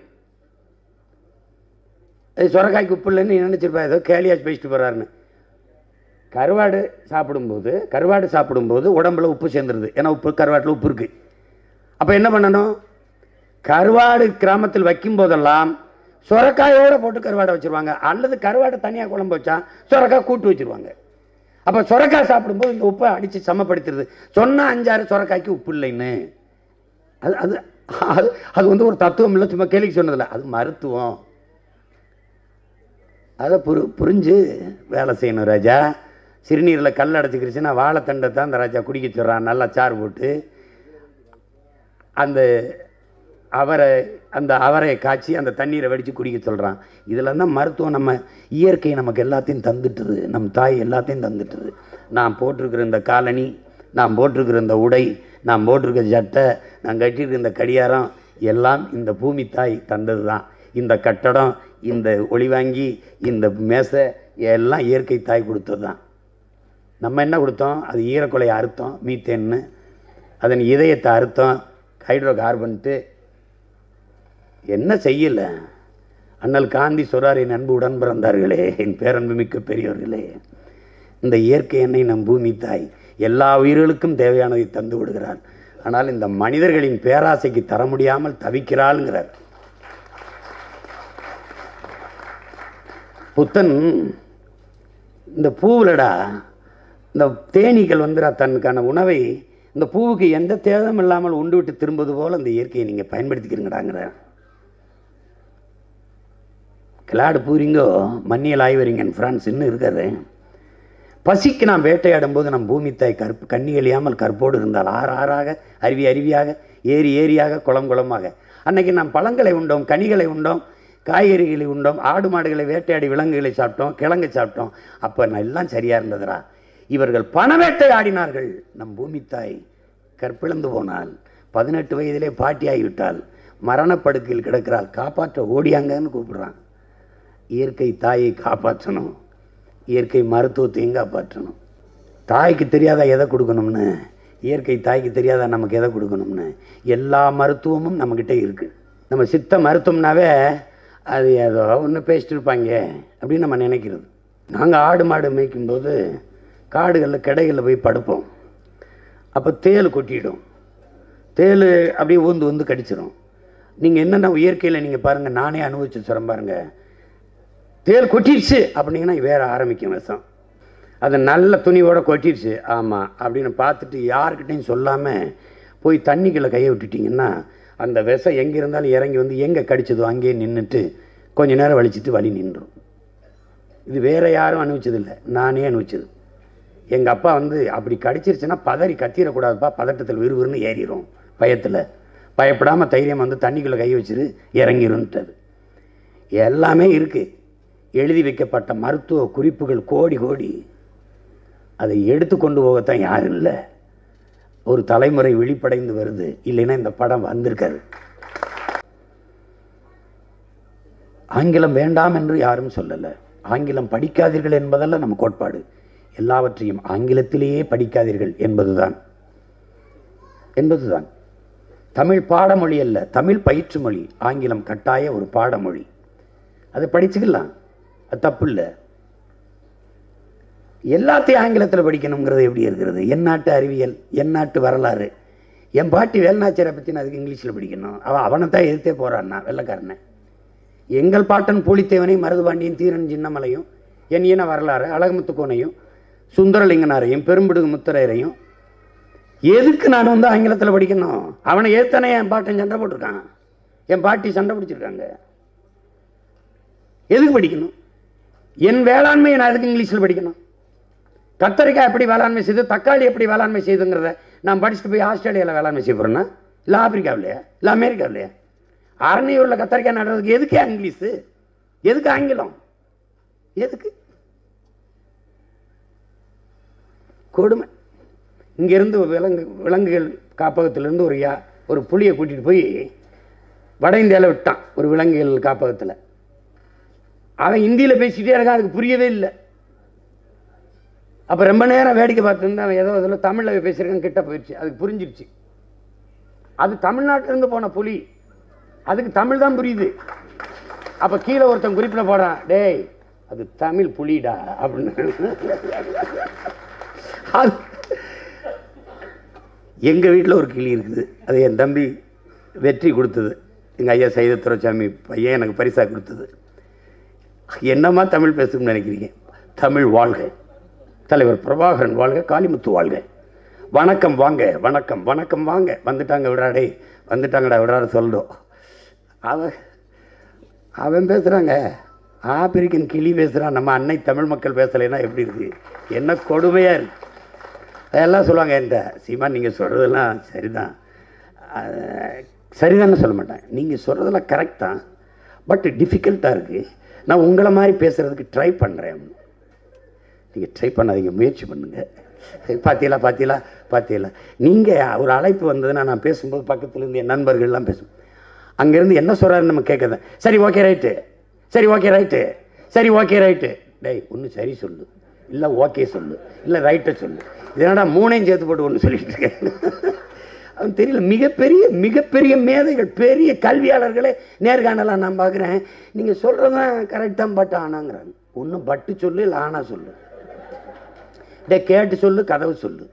அது சுரக்காய்க்கு உப்பு இல்லைன்னு நினச்சிருப்பா, ஏதோ கேலியாச்சு பேசிட்டு போகிறாருன்னு. கருவாடு சாப்பிடும்போது கருவாடு சாப்பிடும்போது உடம்புல உப்பு சேர்ந்துருது. ஏன்னா உப்பு கருவாட்டில் உப்பு இருக்குது. அப்போ என்ன பண்ணணும், கருவாடு கிராமத்தில் வைக்கும் போதெல்லாம் சுரக்காயோடு போட்டு கருவாடை வச்சுருவாங்க. அல்லது கருவாடை தனியாக குழம்பு வச்சா சுரக்காய் கூட்டு வச்சுருவாங்க. அப்போ சுரக்காய் சாப்பிடும்போது இந்த உப்பை அடித்து சமப்படுத்திடுது. சொன்னால் அஞ்சாறு சுரக்காய்க்கு உப்பு இல்லைன்னு. அது அது அது அது வந்து ஒரு தத்துவம் இல்லை, சும்மா கேள்வி சொன்னதில்லை, அது மருத்துவம். அதை புரி புரிஞ்சு வேலை செய்யணும் ராஜா. சிறுநீரில் கல் அடைச்சிக்கிருச்சுன்னா வாழைத்தண்டை தான் அந்த ராஜா குடிக்க சொல்கிறான். நல்லா சாறு போட்டு அந்த அவரை அந்த அவரையை காய்ச்சி அந்த தண்ணீரை வடித்து குடிக்க சொல்கிறான். இதில் தான் மருத்துவம். நம்ம இயற்கை நமக்கு எல்லாத்தையும் தந்துட்டுது, நம் தாய் எல்லாத்தையும் தந்துட்டுது. நான் போட்டிருக்கிற இந்த காலனி, நான் போட்டிருக்கிற இந்த உடை, நான் போட்டிருக்கிற சட்டை, நான் கட்டியிருக்கிற இந்த கடியாரம் எல்லாம் இந்த பூமி தாய் தந்தது தான். இந்த கட்டடம், இந்த ஒளிவாங்கி, இந்த மேசை எல்லாம் இயற்கை தாய் கொடுத்தது தான். நம்ம என்ன கொடுத்தோம், அது ஈரக்குலையை அறுத்தோம், மீத்தேன்னு. அதன் இதயத்தை அறுத்தோம், ஹைட்ரோ கார்பன்ட்டு. என்ன செய்யல. அண்ணல் காந்தி சொல்றார், என் அன்பு உடன் பிறந்தார்களே, என் பேரன்பு மிக்க பெரியவர்களே, இந்த இயற்கை எண்ணெய் நம் பூமி தாய் எல்லா உயிர்களுக்கும் தேவையானதை தந்து விடுகிறார். ஆனால் இந்த மனிதர்களின் பேராசைக்கு தர முடியாமல் தவிக்கிறாள்ங்கிறார். புத்தன் இந்த பூவிலடா இந்த தேனீக்கள் வந்துடா தன்னுக்கான உணவை இந்த பூவுக்கு எந்த தேதம் இல்லாமல் உண்டு விட்டு திரும்புவது போல் அந்த இயற்கையை நீங்கள் பயன்படுத்திக்கிறீங்கடாங்கிற. கிளாடு பூரிங்கோ மன்னியல் ஆய்வறிஞன் பிரான்ஸ் இன்னும் இருக்காரு. பசிக்கு நாம் வேட்டையாடும் போது நம் பூமி தாய் கற்பு கண்ணி எழியாமல் கற்போடு இருந்தால் ஆறு ஆறாக, அருவி அருவியாக, ஏரி ஏரியாக, குளம் குளமாக. அன்னைக்கு நாம் பழங்களை உண்டோம், கனிகளை உண்டோம், காய்கறிகளை உண்டோம், ஆடு மாடுகளை வேட்டையாடி விலங்குகளை சாப்பிட்டோம், கிழங்கு சாப்பிட்டோம். அப்போ நான் எல்லாம் சரியாக இருந்ததுரா. இவர்கள் பண வேட்டை ஆடினார்கள். நம் பூமி தாய் கற்பிழந்து போனால், பதினெட்டு வயதிலே பாட்டி ஆகிவிட்டால், மரணப்படுக்கையில் கிடக்கிறாள், காப்பாற்ற ஓடியாங்கன்னு கூப்பிடுறான். இயற்கை தாயை காப்பாற்றணும், இயற்கை மருத்துவத்தையும் காப்பாற்றணும். தாய்க்கு தெரியாதா எதை கொடுக்கணும்னு, இயற்கை தாய்க்கு தெரியாதா நமக்கு எதை கொடுக்கணும்னு. எல்லா மருத்துவமும் நம்மக்கிட்ட இருக்குது. நம்ம சித்த மருத்துவம்னாவே அது ஏதோ ஒன்று பேசிட்டு இருப்பாங்க அப்படின்னு நம்ம நினைக்கிறது. நாங்கள் ஆடு மாடு மேய்க்கும்போது காடுகளில் கிடைகளில் போய் படுப்போம். அப்போ தேள் கொட்டிடும். தேள் அப்படியே ஊந்து வந்து கடிச்சிடும். நீங்கள் என்னென்ன இயற்கையில் நீங்கள் பாருங்கள், நானே அனுபவிச்சு சொல்கிறேன் பாருங்கள். தேள் கொட்டிடுச்சு அப்படிங்கன்னா வேறு ஆரம்பிக்கும் விஷம். அது நல்ல துணியோட கொட்டிடுச்சு, ஆமாம் அப்படின்னு பார்த்துட்டு யாருக்கிட்டையும் சொல்லாமல் போய் தண்ணிக்குள்ளே கையை விட்டுட்டிங்கன்னா அந்த விஷம் எங்கே இருந்தாலும் இறங்கி வந்து எங்கே கடிச்சதோ அங்கேயே நின்றுட்டு கொஞ்ச நேரம் வலிச்சுட்டு வலி நின்றும். இது வேறு யாரும் அனுபவிச்சதில்லை, நானே அனுபவிச்சது. எங்கள் அப்பா வந்து அப்படி கடிச்சிருச்சுன்னா பதறி கத்திடக்கூடாதுப்பா, பதட்டத்தில் விறுவிறுன்னு ஏறிடும், பயத்தில் பயப்படாமல் தைரியம் வந்து தண்ணிக்குள்ளே கை வச்சிரு இறங்கிருன்ட்டது. எல்லாமே இருக்குது, எழுதி வைக்கப்பட்ட மருத்துவ குறிப்புகள் கோடி கோடி. அதை எடுத்து கொண்டு போகத்தான் யாரும் இல்லை. ஒரு தலைமுறை விழிப்படைந்து வருது, இல்லைன்னா இந்த படம் வந்திருக்காது. ஆங்கிலம் வேண்டாம் என்று யாரும் சொல்லலை. ஆங்கிலம் படிக்காதீர்கள் என்பதல்ல நம்ம கோட்பாடு. எல்லாவற்றையும் ஆங்கிலத்திலேயே படிக்காதீர்கள் என்பதுதான் என்பதுதான் தமிழ் பாடமொழி அல்ல, தமிழ் பயிற்று மொழி. ஆங்கிலம் கட்டாய ஒரு பாடமொழி, அதை படிச்சுக்கலாம், அது தப்பு இல்லை. எல்லாத்தையும் ஆங்கிலத்தில் படிக்கணுங்கிறது எப்படி இருக்கிறது? என் நாட்டு அறிவியல், என் நாட்டு வரலாறு. என் பாட்டி வேல்நாச்சியரை பற்றி நான் அதுக்கு இங்கிலீஷில் படிக்கணும். அவன் அவனை தான் எதிர்த்தே போகிறான்னா வெள்ளைக்காரனை. எங்கள் பாட்டன் பூலித்தேவனை, மருதுபாண்டியன், தீரன் சின்னமலையும், என் இன வரலாறு, அழகுமுத்துக்கோனையும், சுந்தரலிங்கனாரையும், பெரும்பிடுகு முத்தரையரையும் எதுக்கு நான் வந்து ஆங்கிலத்தில் படிக்கணும்? அவனை ஏத்தனை என் பாட்டன் சண்டை போட்டிருக்கான், என் பாட்டி சண்டை பிடிச்சிருக்காங்க. எதுக்கு படிக்கணும்? என் வேளாண்மையை நான் எதுக்கு இங்கிலீஷில் படிக்கணும்? கத்தரிக்காய் எப்படி வேளாண்மை செய்து, தக்காளி எப்படி வேளாண்மை செய்துங்கிறத நான் படிச்சுட்டு போய் ஆஸ்திரேலியாவில் வேளாண்மை செய்ய போகிறேன்னா, இல்லை ஆப்பிரிக்காவிலையா, இல்லை அமெரிக்காவிலையா? அரணியூரில் கத்தரிக்காய் நடுறதுக்கு எதுக்கே இங்கிலீஷு? எதுக்கு ஆங்கிலம்? எதுக்கு? கொடுமை. இங்கேருந்து விலங்கு விலங்குகள் காப்பகத்திலேருந்து ஒரு யா ஒரு புளியை கூட்டிகிட்டு போய் வட இந்தியாவில் விட்டான் ஒரு விலங்குகள் காப்பகத்தில். அவன் ஹிந்தியில் பேசிகிட்டே இருக்கான், அதுக்கு புரியவே இல்லை. அப்போ ரொம்ப நேரம் வேடிக்கை பார்த்துருந்து அவன் ஏதோ அதில் தமிழில் பேசியிருக்கான், கிட்ட போயிடுச்சு, அதுக்கு புரிஞ்சிருச்சு. அது தமிழ்நாட்டிலேருந்து போன புலி, அதுக்கு தமிழ் தான் புரியுது. அப்போ கீழே ஒருத்தன் குறிப்பில் போடான், டேய் அது தமிழ் புலிடா அப்படின்னு. எங்கள் வீட்டில் ஒரு கிளி இருக்குது, அது என் தம்பி வெற்றி கொடுத்தது, எங்கள் ஐயா சைத துரைசாமி பையன் எனக்கு பரிசாக கொடுத்தது. என்னம்மா தமிழ் பேசணும்னு நினைக்கிறீங்க? தமிழ் வாழ்க, தலைவர் பிரபாகரன் வாழ்க, காளிமுத்து வாழ்க, வணக்கம் வாங்க, வணக்கம் வணக்கம் வாங்க, வந்துட்டாங்க விடாடே, வந்துட்டாங்கடா விடாட சொல்கிறோம். அவன் அவன் பேசுகிறாங்க, ஆப்பிரிக்கன் கிளி பேசுகிறான், நம்ம அன்னை தமிழ் மக்கள் பேசலைன்னா எப்படி இருக்குது? என்ன கொடுமையாக இருக்குது. அதெல்லாம் சொல்லுவாங்க என்கிட்ட, சீமான் நீங்கள் சொல்கிறதெல்லாம் சரிதான், சரிதான்னு சொல்ல மாட்டேன், நீங்கள் சொல்கிறதெல்லாம் கரெக்ட் தான், பட் டிஃபிகல்ட்டாக இருக்குது, நான் உங்களை மாதிரி பேசுகிறதுக்கு ட்ரை பண்ணுறேன். நீங்கள் ட்ரை பண்ணாதீங்க, முயற்சி பண்ணுங்கள். பார்த்தீங்களா பார்த்தீங்களா பார்த்தீங்களா நீங்கள் ஒரு அழைப்பு வந்ததுன்னா நான் பேசும்போது பக்கத்துலேருந்து என் நண்பர்கள்லாம் பேசும், அங்கேருந்து என்ன சொல்கிறாருன்னு நம்ம கேட்குறது. சரி ஓகே ரைட்டு, சரி ஓகே ரைட்டு, சரி ஓகே ரைட்டு. டேய் ஒன்று சரி சொல்லு, இல்லை ஓகே சொல்லு, இல்லை ரைட்டை சொல்லு, இதனடா மூணையும் சேர்த்து போட்டு ஒன்று சொல்லிட்டு இருக்கேன். அவன் தெரியல, மிகப்பெரிய மிகப்பெரிய மேதைகள், பெரிய கல்வியாளர்களே நேர்காணலாம் நான் பார்க்குறேன். நீங்கள் சொல்கிறது தான் கரெக்ட் தான், பட் ஆனாங்கிறாங்க. ஒன்றும் பட்டு சொல்லு, இல்லை ஆனா சொல்லு, டே கேட்டு சொல்லு, கதவு சொல்லு.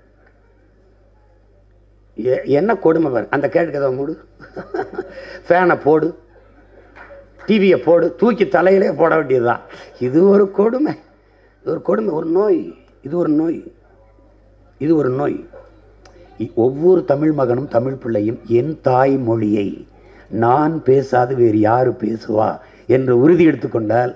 என்ன கொடுமை பாரு. அந்த கேட்டு கதவை மூடு, ஃபேனை போடு, டிவியை போடு, தூக்கி தலையிலே போட வேண்டியதுதான். இது ஒரு கொடுமை, இது ஒரு கொடுமை, ஒரு நோய், இது ஒரு நோய், இது ஒரு நோய். ஒவ்வொரு தமிழ் மகனும் தமிழ் பிள்ளையும் என் தாய் மொழியை நான் பேசாது வேறு யாரு பேசுவா என்று உறுதி எடுத்துக்கொண்டால்,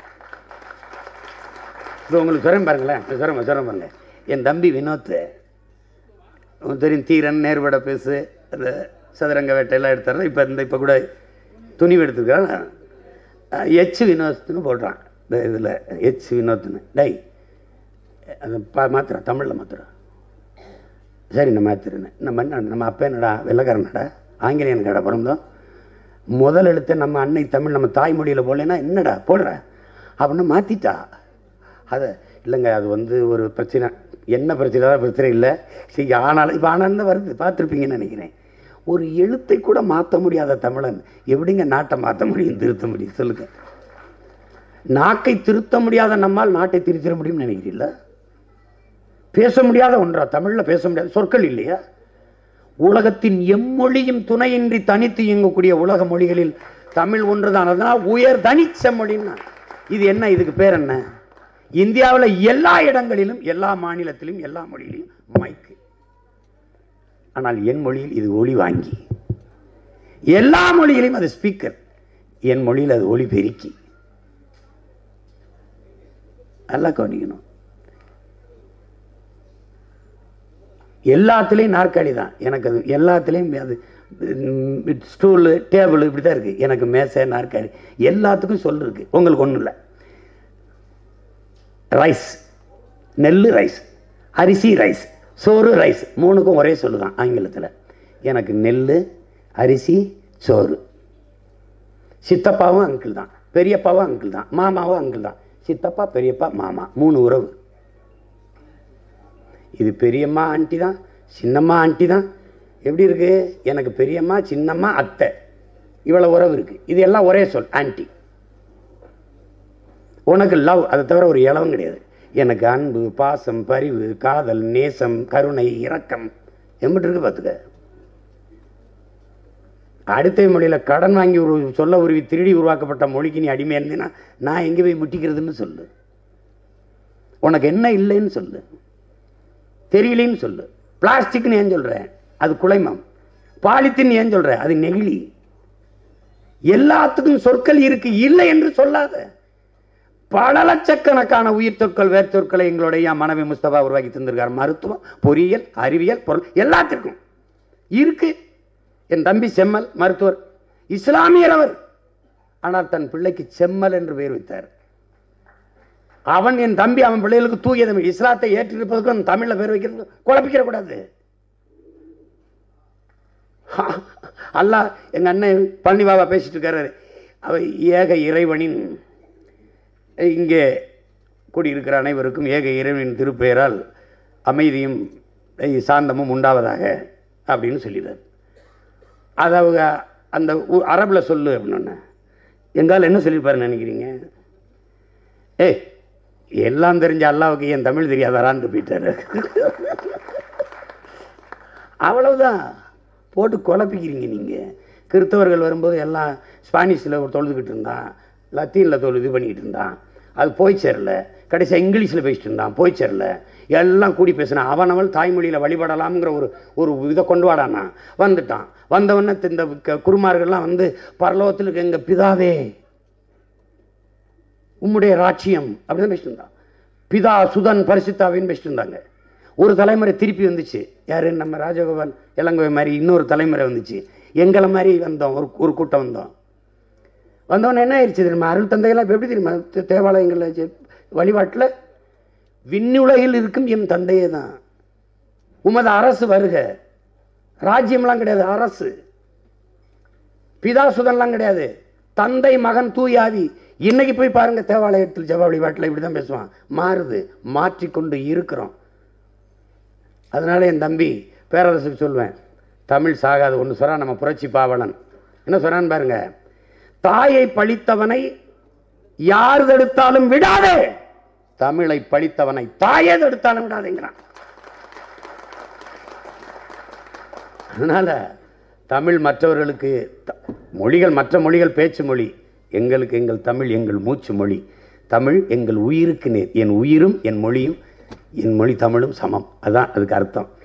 இது உங்களுக்கு சொல்கிறேன் பாருங்களேன், சொல்கிறேன் சொல்கிறேன் பாருங்க. என் தம்பி வினோத் தெரியும், தீரன் நேர்வட பேசு, அந்த சதுரங்க வேட்டையெல்லாம் எடுத்தாரு. இப்போ இந்த இப்போ கூட துணிவு எடுத்துருக்கான், எச் வினோத்னு போடுறான் இந்த இதில், எச் வினோத்னு. டை அது பா மாத்திரம் தமிழில் மாத்திரம். சரி நான் மாத்திருந்தேன். நம்ம என்ன, நம்ம அப்பா என்னடா வெள்ளக்காரனடா, ஆங்கிலேயன் கடை பிறந்தோம், முதல் எழுத்து நம்ம அன்னை தமிழ் நம்ம தாய்மொழியில் போடலைன்னா என்னடா போடுற அப்படின்னு மாற்றிட்டா. அதை இல்லைங்க அது வந்து ஒரு பிரச்சனை, என்ன பிரச்சனை தான் பிரச்சனை இல்லை, சரி ஆனாலும் இப்போ ஆனாலும் தான் வருது, பார்த்துருப்பீங்கன்னு நினைக்கிறேன். ஒரு எழுத்தை கூட மாற்ற முடியாத தமிழன் எப்படிங்க நாட்டை மாற்ற முடியும், திருத்த முடியும் சொல்லுங்க? நாக்கை திருத்த முடியாத நம்மால் நாட்டை திருத்திட முடியும்னு நினைக்கிறீங்களா? பேச முடியாத ஒன்றா தமிழில் பேச முடியாத சொற்கள் இல்லையா? உலகத்தின் எம்மொழியும் துணையின்றி தனித்து இயங்கக்கூடிய உலக மொழிகளில் தமிழ் ஒன்றுதான். அதனால் உயர் தனிச்ச மொழின்னா இது என்ன, இதுக்கு பேர் என்ன? இந்தியாவில் எல்லா இடங்களிலும் எல்லா மாநிலத்திலும் எல்லா மொழியிலும் மைக்கு, ஆனால் என் மொழியில் இது ஒலி வாங்கி, எல்லா மொழியிலும் அது ஸ்பீக்கர், என் மொழியில் அது ஒலி பெருக்கி. நல்லா கவனிக்கணும். எல்லாத்துலேயும் நாற்காலி தான் எனக்கு, அது எல்லாத்துலேயும் அது ஸ்டூலு டேபிள் இப்படி தான் இருக்குது. எனக்கு மேசை நாற்காலி எல்லாத்துக்கும் சொல் இருக்குது, உங்களுக்கு ஒன்றும் இல்லை. ரைஸ், நெல் ரைஸ், அரிசி ரைஸ், சோறு ரைஸ், மூணுக்கும் ஒரே சொல்லு தான் ஆங்கிலத்தில். எனக்கு நெல், அரிசி, சோறு. சித்தப்பாவும் அங்கிள் தான், பெரியப்பாவும் அங்கிள் தான், மாமாவும் அங்கிள் தான். சித்தப்பா பெரியப்பா மாமா மூணு உறவு. இது பெரியம்மா ஆண்டி தான், சின்னம்மா ஆண்டி தான். எப்படி இருக்கு? எனக்கு பெரியம்மா, சின்னம்மா, அத்தை, இவ்வளோ உறவு இருக்கு. இது எல்லாம் ஒரே சொல் ஆண்டி. உனக்கு லவ், அதை தவிர ஒரு இளவும் கிடையாது. எனக்கு அன்பு, பாசம், பரிவு, காதல், நேசம், கருணை, இரக்கம் எம்பிட்டு இருக்கு பார்த்துக்க. அடுத்த மொழியில் கடன் வாங்கி ஒரு சொல்ல உருவி திருடி உருவாக்கப்பட்ட மொழிக்கு நீ அடிமையாக இருந்தீங்கன்னா நான் எங்கே போய் முட்டிக்கிறதுன்னு சொல்லு. உனக்கு என்ன இல்லைன்னு சொல்லு, தெரியலன்னு சொல்லு. பிளாஸ்டிக்னு ஏன் சொல்கிறேன், அது குலைமம். பாலித்தீன் ஏன் சொல்கிற, அது நெகிழி. எல்லாத்துக்கும் சொற்கள் இருக்கு, இல்லை என்று சொல்லாத. பல லட்சக்கணக்கான உயிர் சொற்கள், வேர் சொற்களை எங்களுடைய மனைவி முஸ்தபா உருவாக்கி தந்திருக்கார். மருத்துவம், பொறியியல், அறிவியல், பொருள் எல்லாத்திற்கும் இருக்கு. என் தம்பி செம்மல் மருத்துவர், இஸ்லாமியர் அவர், ஆனால் தன் பிள்ளைக்கு செம்மல் என்று பெயர் வைத்தார். அவன் என் தம்பி, அவன் பிள்ளைகளுக்கு தூய தமிழ், இஸ்லாத்தை ஏற்றிருப்பதற்கும் தமிழ்ல பேர் வைக்கிறது குழப்பிக்கிற கூடாது. அல்லாஹ் எங்க அண்ணன் பழனி பாபா பேசிட்டு இருக்காரு. அவ ஏக இறைவனின் இங்கே கூடியிருக்கிற அனைவருக்கும் ஏக இறைவனின் திருப்பெயரால் அமைதியும் சாந்தமும் உண்டாவதாக அப்படின்னு சொல்லிடுறாரு. அது அவங்க அந்த அரபில் சொல்லு அப்படின்னு எங்கால என்ன சொல்லியிருப்பாருன்னு நினைக்கிறீங்க? ஏய், எல்லாம் தெரிஞ்ச அல்லாவுக்கு என் தமிழ் தெரியாதாரான்னு போயிட்டாரு. அவ்வளவுதான், போட்டு குழப்பிக்கிறீங்க நீங்கள். கிறிஸ்தவர்கள் வரும்போது எல்லாம் ஸ்பானிஷில் ஒரு தொழுதுகிட்டு இருந்தான், லத்தீனில் தொழு இது பண்ணிக்கிட்டு இருந்தான், அது போய் சேரல. கடைசியாக இங்கிலீஷில் பேசிட்டு இருந்தான், போய் சேரல. எல்லாம் கூடி பேசினான். அவனவள் தாய்மொழியில் வழிபடலாம்ங்கிற ஒரு ஒரு இதை கொண்டு வாடானா வந்துட்டான். வந்தவொடனே இந்த குருமார்கள்லாம் வந்து பரலோகத்தில் இருக்க எங்கள் பிதாவே உம்முடைய ராட்சியம் அப்படின்னு பேசிட்டு இருந்தான். பிதா சுதன் பரிசுத்தாவின்னு பேசிட்டு இருந்தாங்க. ஒரு தலைமுறை திருப்பி வந்துச்சு. யாரு? நம்ம ராஜகோபால் இளங்கோவை மாதிரி இன்னொரு தலைமுறை வந்துச்சு. எங்களை மாதிரி வந்தோம், ஒரு ஒரு கூட்டம் வந்தோம். வந்தோடனே என்ன ஆயிடுச்சு தெரியுமா? அருள் தந்தைகள்லாம் இப்போ எப்படி தெரியுமா? தேவாலயங்களில் வழிபாட்டில் விண்ணுலகில் இருக்கும் என் தந்தையே தான், உமது அரசு வருக. ராஜ்யம்லாம் கிடையாது, அரசு. பிதா சுதன்லாம் கிடையாது, தந்தை மகன் தூயாவி. இன்னைக்கு போய் பாருங்க தேவாலயத்தில் ஜெப வழிபாட்டில் இப்படி தான் பேசுவான். மாறுது, மாற்றிக்கொண்டு இருக்கிறோம். அதனால என் தம்பி பேரரசுக்கு சொல்வேன், தமிழ் சாகாது. ஒன்று சொல்றான் நம்ம புரட்சி பாவலன். என்ன சொல்றான்னு பாருங்க, தாயை பழித்தவனை யார் தடுத்தாலும் விடாதே, தமிழை பழித்தவனை தாயே தடுத்தாலும் விடாதேங்கிறான். அதனால தமிழ் மற்றவர்களுக்கு மொழிகள், மற்ற மொழிகள் பேச்சு மொழி, எங்களுக்கு எங்கள் தமிழ் எங்கள் மூச்சு மொழி. தமிழ் எங்கள் உயிருக்கு நேர். என் உயிரும் என் மொழியும் என் மொழி தமிழும் சமம். அதுதான் அதுக்கு அர்த்தம்.